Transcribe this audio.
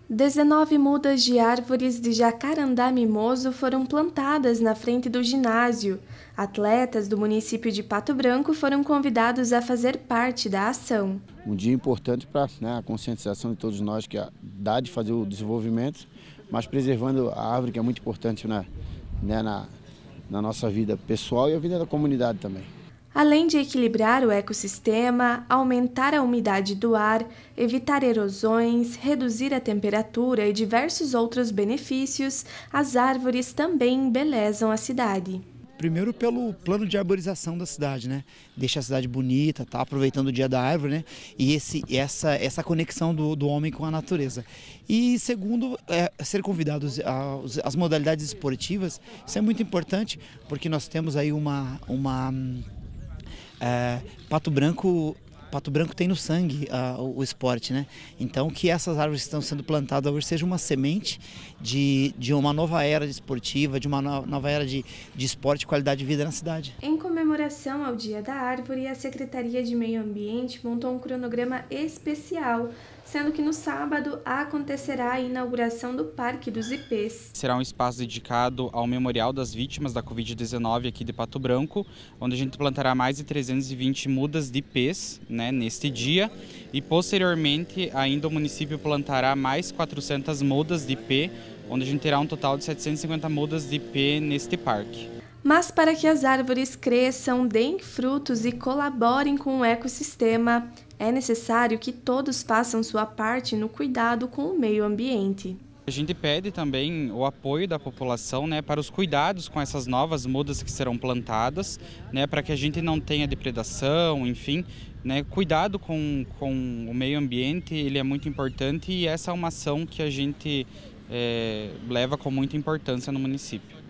19 mudas de árvores de jacarandá mimoso foram plantadas na frente do ginásio. Atletas do município de Pato Branco foram convidados a fazer parte da ação. Um dia importante para a conscientização de todos nós, que dá de fazer o desenvolvimento, mas preservando a árvore, que é muito importante na nossa vida pessoal e a vida da comunidade também. Além de equilibrar o ecossistema, aumentar a umidade do ar, evitar erosões, reduzir a temperatura e diversos outros benefícios, as árvores também embelezam a cidade. Primeiro pelo plano de arborização da cidade, né? Deixa a cidade bonita, tá aproveitando o dia da árvore, né? E essa conexão do homem com a natureza. E segundo, ser convidados às modalidades esportivas, isso é muito importante, porque nós temos aí Pato Branco tem no sangue o esporte, né? Então que essas árvores que estão sendo plantadas hoje sejam uma semente de uma nova era esportiva, de uma nova era de esporte e qualidade de vida na cidade. Em comemoração ao Dia da Árvore, a Secretaria de Meio Ambiente montou um cronograma especial, sendo que no sábado acontecerá a inauguração do Parque dos Ipês. Será um espaço dedicado ao Memorial das Vítimas da Covid-19 aqui de Pato Branco, onde a gente plantará mais de 320 mudas de ipês, né, neste dia, e posteriormente ainda o município plantará mais 400 mudas de ipê, onde a gente terá um total de 750 mudas de ipê neste parque. Mas para que as árvores cresçam, deem frutos e colaborem com o ecossistema, é necessário que todos façam sua parte no cuidado com o meio ambiente. A gente pede também o apoio da população, né, para os cuidados com essas novas mudas que serão plantadas, né, para que a gente não tenha depredação, enfim, né, cuidado com o meio ambiente, ele é muito importante e essa é uma ação que a gente leva com muita importância no município.